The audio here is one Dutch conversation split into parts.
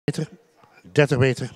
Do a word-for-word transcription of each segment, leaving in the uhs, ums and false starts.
meter, dertig meter.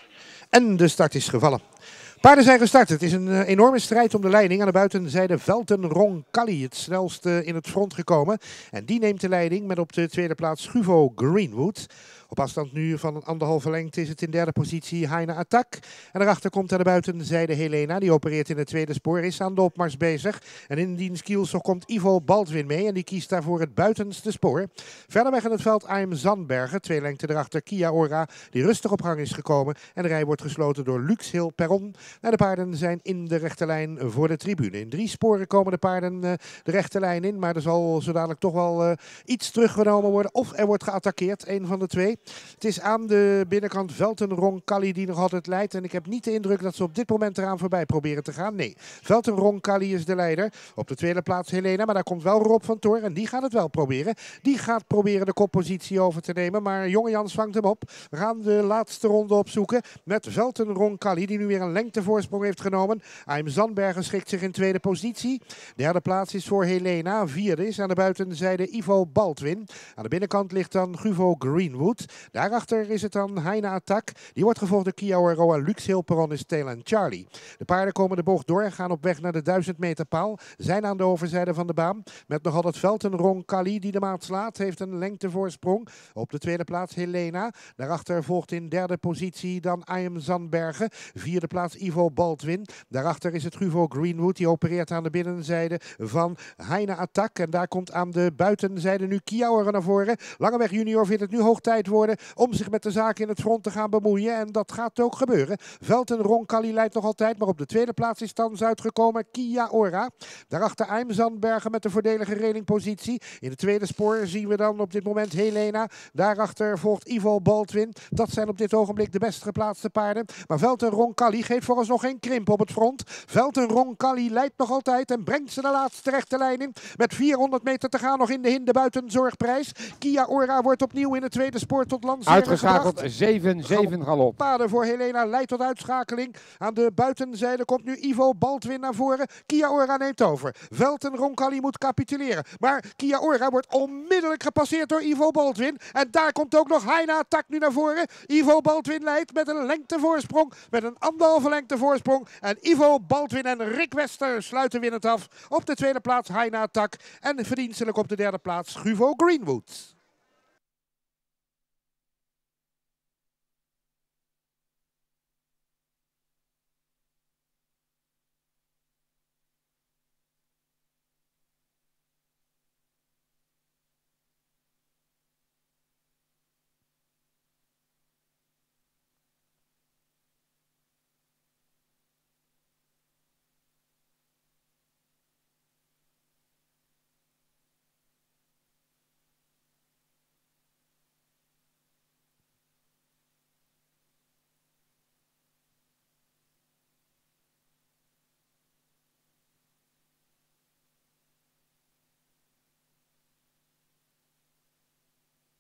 En de start is gevallen. Paarden zijn gestart. Het is een uh, enorme strijd om de leiding. Aan de buitenzijde Velten Roncalli, het snelste in het front gekomen. En die neemt de leiding met op de tweede plaats Guvo Greenwood. Op afstand nu van een anderhalve lengte is het in derde positie Heine Attack. En daarachter komt aan de buitenzijde Helena. Die opereert in het tweede spoor, is aan de opmars bezig. En in diens kielzog komt Ivo Baldwin mee. En die kiest daarvoor het buitenste spoor. Verder weg in het veld Aim Zandbergen. Twee lengte erachter Kia Ora, die rustig op gang is gekomen. En de rij wordt gesloten door Lux Hill Perron. En de paarden zijn in de rechte lijn voor de tribune. In drie sporen komen de paarden uh, de rechte lijn in. Maar er zal zo dadelijk toch wel uh, iets teruggenomen worden. Of er wordt geattaqueerd, een van de twee. Het is aan de binnenkant Velten Roncalli die nog altijd leidt. En ik heb niet de indruk dat ze op dit moment eraan voorbij proberen te gaan. Nee, Velten Roncalli is de leider. Op de tweede plaats Helena, maar daar komt wel Rob van Toor. En die gaat het wel proberen. Die gaat proberen de koppositie over te nemen. Maar Jonge Jans vangt hem op. We gaan de laatste ronde opzoeken met Velten Roncalli, die nu weer een lengtevoorsprong heeft genomen. Aim Zandbergen schikt zich in tweede positie. Derde plaats is voor Helena. Vierde is aan de buitenzijde Ivo Baldwin. Aan de binnenkant ligt dan Guvo Greenwood. Daarachter is het dan Heine Attack. Die wordt gevolgd door Kia Ora en Lux Hill Perron is Tail en Charlie. De paarden komen de bocht door en gaan op weg naar de duizend meter paal. Zijn aan de overzijde van de baan. Met nog altijd Velten Roncalli die de maat slaat. Heeft een lengtevoorsprong. Op de tweede plaats Helena. Daarachter volgt in derde positie dan Aim Zandbergen. Vierde plaats Ivo Baldwin. Daarachter is het Guvo Greenwood. Die opereert aan de binnenzijde van Heine Attack. En daar komt aan de buitenzijde nu Kia Ora naar voren. Langeweg junior vindt het nu hoog tijd worden om zich met de zaken in het front te gaan bemoeien. En dat gaat ook gebeuren. Velten Roncalli leidt nog altijd, maar op de tweede plaats is thans uitgekomen Kia Ora. Daarachter Aim Zandbergen met de voordelige relingpositie. In het tweede spoor zien we dan op dit moment Helena. Daarachter volgt Ivo Baldwin. Dat zijn op dit ogenblik de best geplaatste paarden. Maar Velten Roncalli geeft vooralsnog geen krimp op het front. Velten Roncalli leidt nog altijd en brengt ze de laatste rechte lijn in. Met vierhonderd meter te gaan nog in de hinde buitenzorgprijs. Kia Ora wordt opnieuw in het tweede spoor tot lancering uitgeschakeld, zeven zeven galop. Paden voor Helena leidt tot uitschakeling. Aan de buitenzijde komt nu Ivo Baldwin naar voren. Kia Ora neemt over. Velten Roncalli moet capituleren. Maar Kia Ora wordt onmiddellijk gepasseerd door Ivo Baldwin. En daar komt ook nog Heine Attack nu naar voren. Ivo Baldwin leidt met een lengtevoorsprong. Met een anderhalve lengtevoorsprong. En Ivo Baldwin en Rick Wester sluiten winnend af. Op de tweede plaats Heine Attack. En verdienstelijk op de derde plaats Guvo Greenwood.